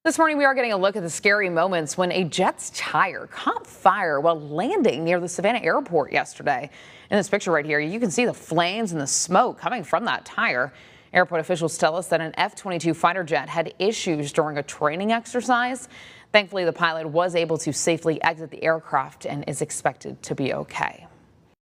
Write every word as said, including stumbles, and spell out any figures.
This morning, we are getting a look at the scary moments when a jet's tire caught fire while landing near the Savannah airport yesterday. In this picture right here, you can see the flames and the smoke coming from that tire. Airport officials tell us that an F twenty-two fighter jet had issues during a training exercise. Thankfully, the pilot was able to safely exit the aircraft and is expected to be okay.